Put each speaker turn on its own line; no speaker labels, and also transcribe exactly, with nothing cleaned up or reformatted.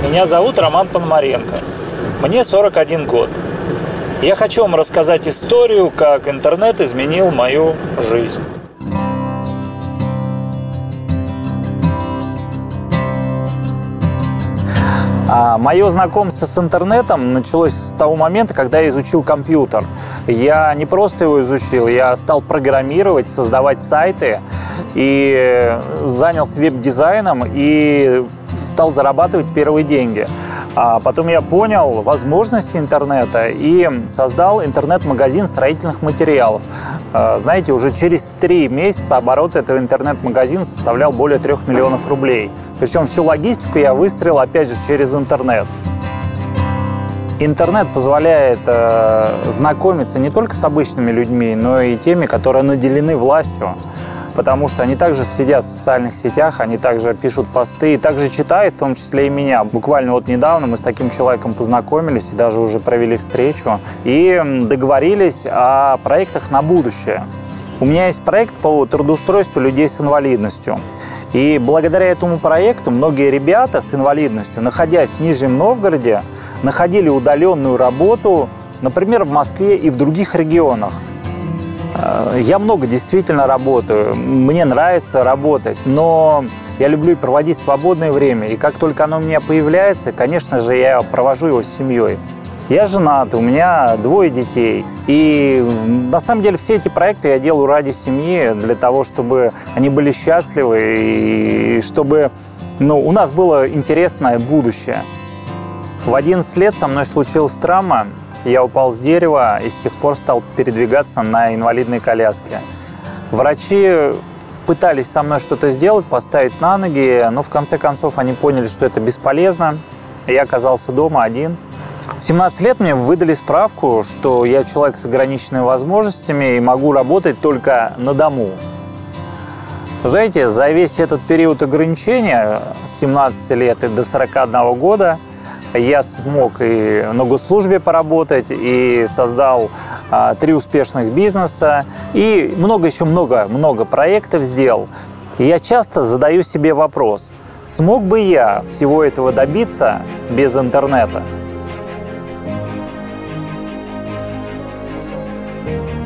Меня зовут Роман Пономаренко. Мне сорок один год. Я хочу вам рассказать историю, как интернет изменил мою жизнь. А мое знакомство с интернетом началось с того момента, когда я изучил компьютер. Я не просто его изучил, я стал программировать, создавать сайты и занялся веб-дизайном и стал зарабатывать первые деньги. А потом я понял возможности интернета и создал интернет-магазин строительных материалов. Знаете, уже через три месяца оборот этого интернет-магазина составлял более трех миллионов рублей. Причем всю логистику я выстроил, опять же, через интернет. Интернет позволяет э, знакомиться не только с обычными людьми, но и теми, которые наделены властью. Потому что они также сидят в социальных сетях, они также пишут посты и также читают, в том числе и меня. Буквально вот недавно мы с таким человеком познакомились и даже уже провели встречу и договорились о проектах на будущее. У меня есть проект по трудоустройству людей с инвалидностью. И благодаря этому проекту многие ребята с инвалидностью, находясь в Нижнем Новгороде, находили удаленную работу, например, в Москве и в других регионах. Я много действительно работаю, мне нравится работать, но я люблю проводить свободное время, и как только оно у меня появляется, конечно же, я провожу его с семьей. Я женат, у меня двое детей, и на самом деле все эти проекты я делаю ради семьи, для того, чтобы они были счастливы, и чтобы ну, у нас было интересное будущее. В одиннадцать лет со мной случилась травма. Я упал с дерева и с тех пор стал передвигаться на инвалидной коляске. Врачи пытались со мной что-то сделать, поставить на ноги, но в конце концов они поняли, что это бесполезно. Я оказался дома один. В семнадцать лет мне выдали справку, что я человек с ограниченными возможностями и могу работать только на дому. Знаете, за весь этот период ограничения с семнадцати лет и до сорока одного года я смог и на госслужбе поработать, и создал а, три успешных бизнеса, и много еще много-много проектов сделал. И я часто задаю себе вопрос, смог бы я всего этого добиться без интернета?